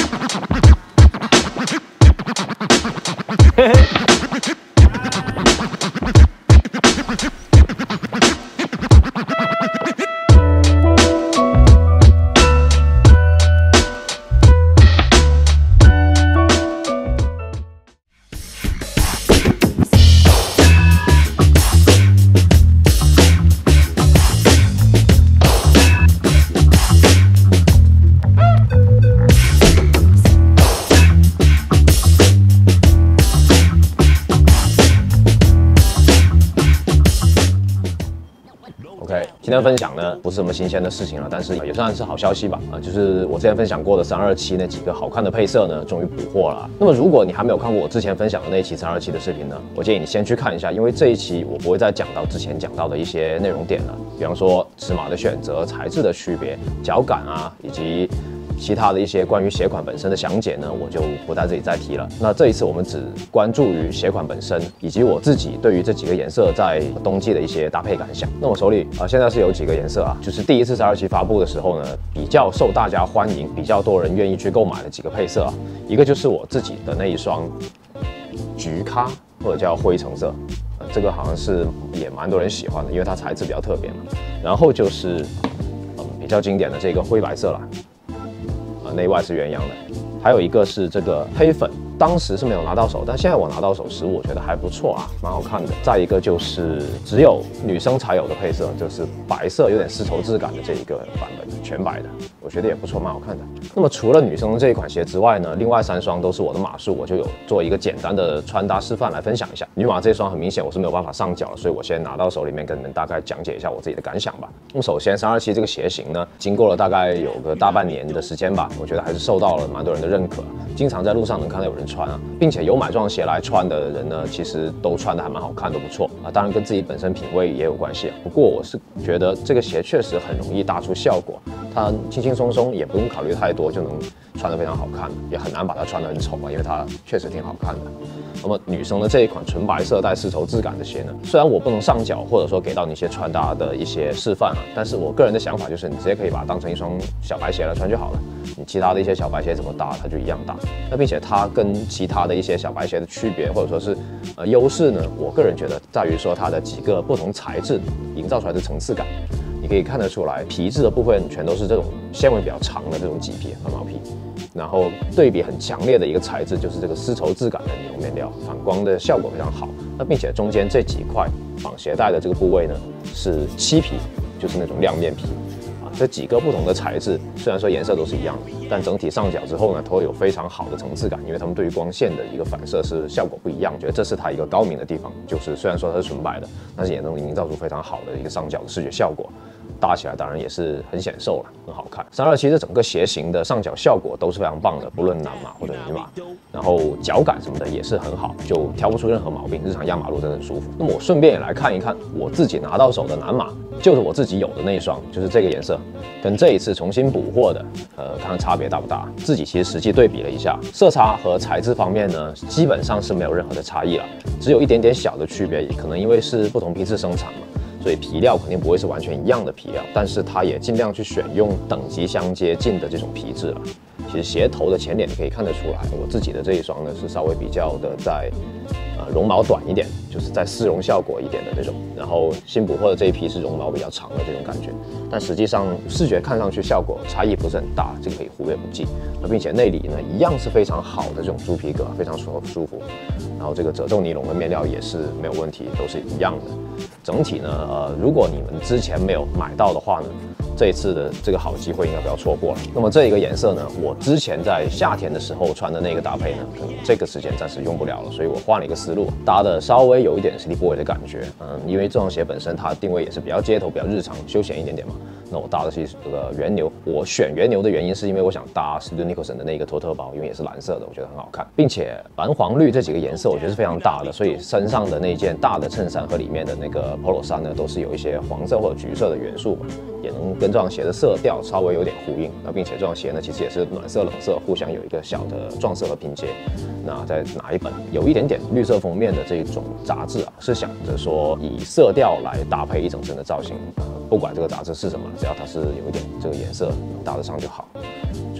今天分享呢不是什么新鲜的事情了，但是也算是好消息吧。就是我之前分享过的327那几个好看的配色呢，终于补货了。那么如果你还没有看过我之前分享的那一期327的视频呢，我建议你先去看一下，因为这一期我不会再讲到之前讲到的一些内容点了，比方说尺码的选择、材质的区别、脚感啊，以及其他的一些关于鞋款本身的详解呢，我就不在这里再提了。那这一次我们只关注于鞋款本身，以及我自己对于这几个颜色在冬季的一些搭配感想。那我手里现在是有几个颜色啊，就是第一次327发布的时候呢，比较受大家欢迎、比较多人愿意去购买的几个配色啊，一个就是我自己的那一双橘咖或者叫灰橙色，这个好像是也蛮多人喜欢的，因为它材质比较特别嘛。然后就是比较经典的这个灰白色啦。内外是鸳鸯的，还有一个是这个黑粉，当时是没有拿到手，但现在我拿到手时，我觉得还不错啊，蛮好看的。再一个就是只有女生才有的配色，就是白色有点丝绸质感的这一个版本，全白的，我觉得也不错，蛮好看的。那么除了女生的这一款鞋之外呢，另外3双都是我的码数，我就有做一个简单的穿搭示范来分享一下。女码这双很明显我是没有办法上脚了，所以我先拿到手里面跟你们大概讲解一下我自己的感想吧。那么首先327这个鞋型呢，经过了大概有个大半年的时间吧，我觉得还是受到了蛮多人的认可，经常在路上能看到有人穿啊，并且有买这双鞋来穿的人呢，其实都穿的还蛮好看，都不错啊。当然跟自己本身品味也有关系啊。不过我是觉得这个鞋确实很容易搭出效果，它轻轻松松也不用考虑太多就能穿得非常好看，也很难把它穿得很丑啊，因为它确实挺好看的。那么女生的这一款纯白色带丝绸质感的鞋呢，虽然我不能上脚或者说给到你一些穿搭的一些示范啊，但是我个人的想法就是你直接可以把它当成一双小白鞋来穿就好了。你其他的一些小白鞋怎么搭，它就一样搭。那并且它跟其他的一些小白鞋的区别或者说是优势呢，我个人觉得在于说它的几个不同材质营造出来的层次感。你可以看得出来，皮质的部分全都是这种纤维比较长的这种麂皮和毛皮，然后对比很强烈的一个材质就是这个丝绸质感的尼龙面料，反光的效果非常好。那并且中间这几块绑鞋带的这个部位呢是漆皮，就是那种亮面皮啊。这几个不同的材质虽然说颜色都是一样的，但整体上脚之后呢，都会有非常好的层次感，因为它们对于光线的一个反射是效果不一样。我觉得这是它一个高明的地方，就是虽然说它是纯白的，但是也能营造出非常好的一个上脚的视觉效果。搭起来当然也是很显瘦了，很好看。327这整个鞋型的上脚效果都是非常棒的，不论男码或者女码，然后脚感什么的也是很好，就挑不出任何毛病，日常压马路真的很舒服。那么我顺便也来看一看我自己拿到手的男码，就是我自己有的那一双，就是这个颜色，跟这一次重新补货的，看看差别大不大。自己其实实际对比了一下，色差和材质方面呢，基本上是没有任何的差异了，只有一点点小的区别，可能因为是不同批次生产嘛。所以皮料肯定不会是完全一样的皮料，但是它也尽量去选用等级相接近的这种皮质了。其实鞋头的前脸你可以看得出来，我自己的这一双呢是稍微比较的在绒毛短一点，就是在丝绒效果一点的这种，然后新补货的这一批是绒毛比较长的这种感觉，但实际上视觉看上去效果差异不是很大，这个可以忽略不计。并且内里呢一样是非常好的这种猪皮革，非常舒服，然后这个褶皱尼龙的面料也是没有问题，都是一样的。整体呢，如果你们之前没有买到的话呢，这一次的这个好机会应该不要错过了。那么这一个颜色呢，我之前在夏天的时候穿的那个搭配呢，可能这个时间暂时用不了了，所以我换了一个思路，搭的稍微有一点 City Boy 的感觉。因为这双鞋本身它定位也是比较街头、比较日常、休闲一点点嘛。那我搭的是这个原牛，我选原牛的原因是因为我想搭 Studio Nicholson 的那个托特包，因为也是蓝色的，我觉得很好看，并且蓝、黄、绿这几个颜色我觉得是非常大的，所以身上的那件大的衬衫和里面的那个 Polo 衫呢，都是有一些黄色或者橘色的元素嘛，也能跟这双鞋的色调稍微有点呼应。那并且这双鞋呢，其实也是暖色冷色互相有一个小的撞色和拼接。那再拿一本有一点点绿色封面的这种杂志啊，是想着说以色调来搭配一整身的造型，不管这个杂志是什么，只要它是有一点这个颜色能搭得上就好。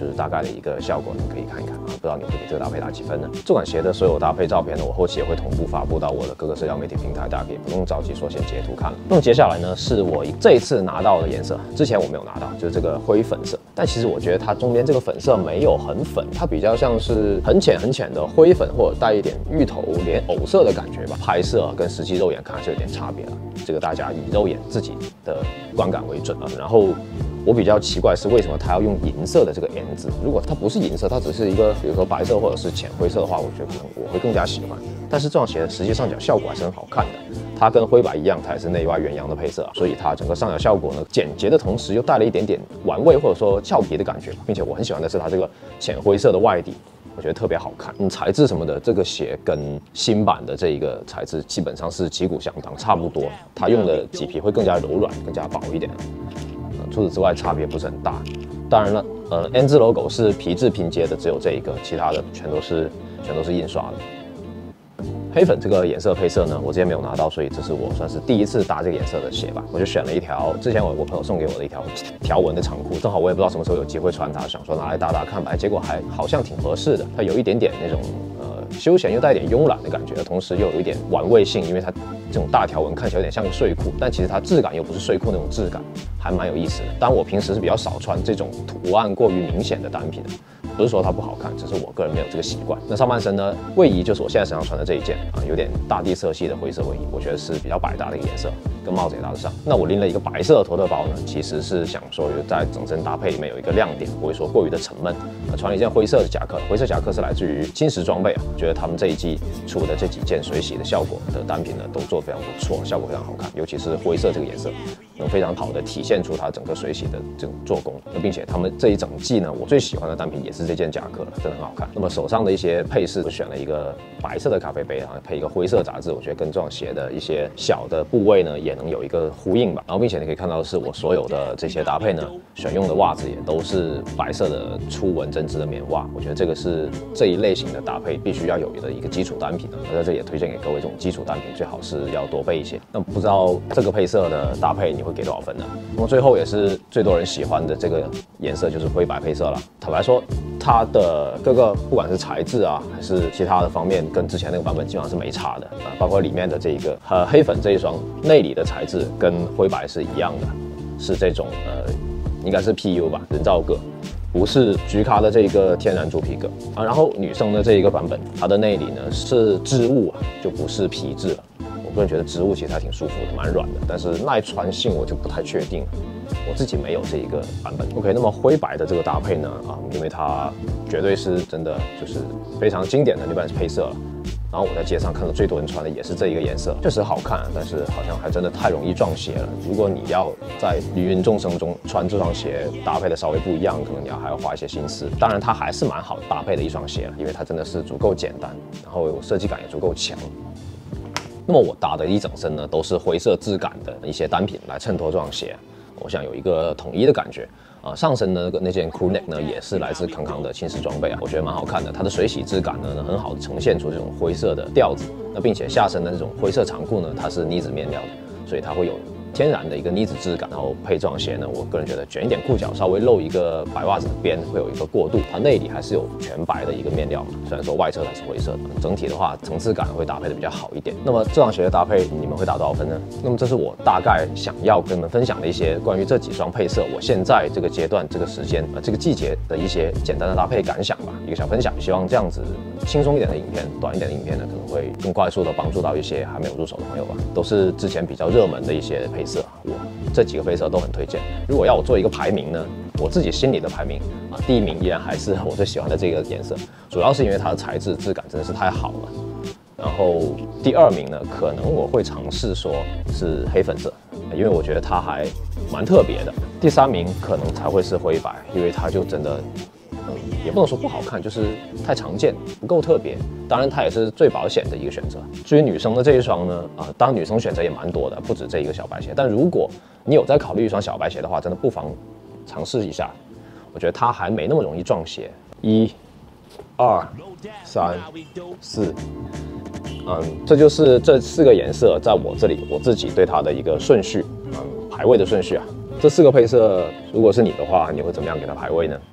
就是大概的一个效果，你可以看一看啊。不知道你会给这个搭配打几分呢？这款鞋的所有搭配照片呢，我后期也会同步发布到我的各个社交媒体平台，大家可以不用着急说先截图看了。那么接下来呢，是我这一次拿到的颜色，之前我没有拿到，就是这个灰粉色。但其实我觉得它中间这个粉色没有很粉，它比较像是很浅很浅的灰粉，或者带一点芋头连藕色的感觉吧。拍摄跟实际肉眼看还是有点差别了，这个大家以肉眼自己的观感为准啊。然后我比较奇怪是为什么它要用银色的这个 N 字？如果它不是银色，它只是一个比如说白色或者是浅灰色的话，我觉得可能我会更加喜欢。但是这双鞋实际上脚效果还是很好看的，它跟灰白一样，它也是内外鸳鸯的配色，所以它整个上脚效果呢简洁的同时又带了一点点玩味或者说俏皮的感觉，并且我很喜欢的是它这个浅灰色的外底。我觉得特别好看，材质什么的，这个鞋跟新版的这一个材质基本上是旗鼓相当，差不多。它用的麂皮会更加柔软，更加薄一点。除此之外差别不是很大。当然了，N 字 logo 是皮质拼接的，只有这一个，其他的全都是印刷的。黑粉这个颜色配色呢，我之前没有拿到，所以这是我算是第一次搭这个颜色的鞋吧。我就选了一条之前我朋友送给我的一条条纹的长裤，正好我也不知道什么时候有机会穿它，想说拿来搭搭看吧，结果还好像挺合适的。它有一点点那种休闲又带一点慵懒的感觉，同时又有一点玩味性，因为它这种大条纹看起来有点像个睡裤，但其实它质感又不是睡裤那种质感，还蛮有意思的。当然我平时是比较少穿这种图案过于明显的单品的。不是说它不好看，只是我个人没有这个习惯。那上半身呢，卫衣就是我现在身上穿的这一件啊，有点大地色系的灰色卫衣，我觉得是比较百搭的一个颜色，跟帽子也搭得上。那我拎了一个白色的托特包呢，其实是想说在整身搭配里面有一个亮点，不会说过于的沉闷。穿了一件灰色的夹克，灰色夹克是来自于轻食装备啊，觉得他们这一季出的这几件水洗的效果的单品呢，都做得非常不错，效果非常好看，尤其是灰色这个颜色，能非常好的体现出它整个水洗的这种做工。那并且他们这一整季呢，我最喜欢的单品也是这件夹克了，真的很好看。那么手上的一些配饰，我选了一个白色的咖啡杯啊，配一个灰色杂志，我觉得跟这双鞋的一些小的部位呢，也能有一个呼应吧。然后并且你可以看到的是，我所有的这些搭配呢，选用的袜子也都是白色的粗纹针织的棉袜，我觉得这个是这一类型的搭配必须要有的一个基础单品。那在这里也推荐给各位，这种基础单品最好是要多备一些。那不知道这个配色的搭配你会给多少分呢？那么最后也是最多人喜欢的这个颜色就是灰白配色了。坦白说，它的各个不管是材质啊，还是其他的方面，跟之前那个版本基本上是没差的啊。包括里面的这一个黑粉这一双内里的材质跟灰白是一样的，是这种应该是 PU 吧，人造革。不是菊咖的这个天然猪皮革啊，然后女生的这一个版本，它的内里呢是织物啊，就不是皮质了。我个人觉得织物其实还挺舒服的，蛮软的，但是耐穿性我就不太确定了。我自己没有这一个版本。OK， 那么灰白的这个搭配呢，因为它绝对是真的就是非常经典的New Balance配色了。然后我在街上看到最多人穿的也是这一个颜色，确实好看，但是好像还真的太容易撞鞋了。如果你要在芸芸众生中穿这双鞋搭配的稍微不一样，可能你还要花一些心思。当然，它还是蛮好搭配的一双鞋了，因为它真的是足够简单，然后设计感也足够强。那么我搭的一整身呢，都是灰色质感的一些单品来衬托这双鞋，我想有一个统一的感觉。上身的那件 crew neck 呢，也是来自康康的轻食装备啊，我觉得蛮好看的。它的水洗质感呢，能很好的呈现出这种灰色的调子。那并且下身的这种灰色长裤呢，它是呢子面料的，所以它会有天然的一个呢子质感。然后配这双鞋呢，我个人觉得卷一点裤脚，稍微露一个白袜子的边，会有一个过渡。它内里还是有全白的一个面料嘛，虽然说外侧它是灰色的，整体的话层次感会搭配的比较好一点。那么这双鞋的搭配你们会打多少分呢？那么这是我大概想要跟你们分享的一些关于这几双配色，我现在这个阶段、这个时间这个季节的一些简单的搭配感想吧，一个小分享。希望这样子轻松一点的影片、短一点的影片呢，可能会更快速的帮助到一些还没有入手的朋友吧。都是之前比较热门的一些配色，我这几个配色都很推荐。如果要我做一个排名呢，我自己心里的排名第一名依然还是我最喜欢的这个颜色，主要是因为它的材质质感真的是太好了。然后第二名呢，可能我会尝试说是黑粉色，因为我觉得它还蛮特别的。第三名可能才会是灰白，因为它就真的也不能说不好看，就是太常见，不够特别。当然，它也是最保险的一个选择。至于女生的这一双呢，当然女生选择也蛮多的，不止这一个小白鞋。但如果你有在考虑一双小白鞋的话，真的不妨尝试一下。我觉得它还没那么容易撞鞋。1、2、3、4，这就是这4个颜色在我这里我自己对它的一个顺序，排位的顺序啊。这4个配色，如果是你的话，你会怎么样给它排位呢？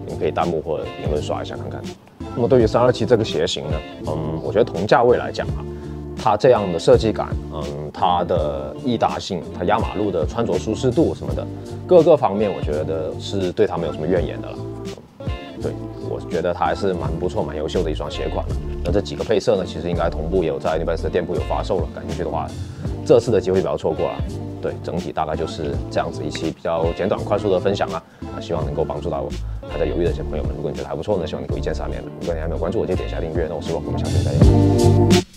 你们可以弹幕或者评论刷一下看看。那么对于327这个鞋型呢，我觉得同价位来讲啊，它这样的设计感，它的易达性，它压马路的穿着舒适度什么的，各个方面我觉得是对它没有什么怨言的了。对，我觉得它还是蛮不错、蛮优秀的一双鞋款了。那这几个配色呢，其实应该同步也有在 New Balance 的店铺有发售了，感兴趣的话，这次的机会不要错过了。对，整体大概就是这样子一期比较简短快速的分享啊，希望能够帮助到还在犹豫的一些朋友们。如果你觉得还不错呢，希望你给我意见下面的。如果你还没有关注我，就点一下订阅。那我是洛，我们下期再见。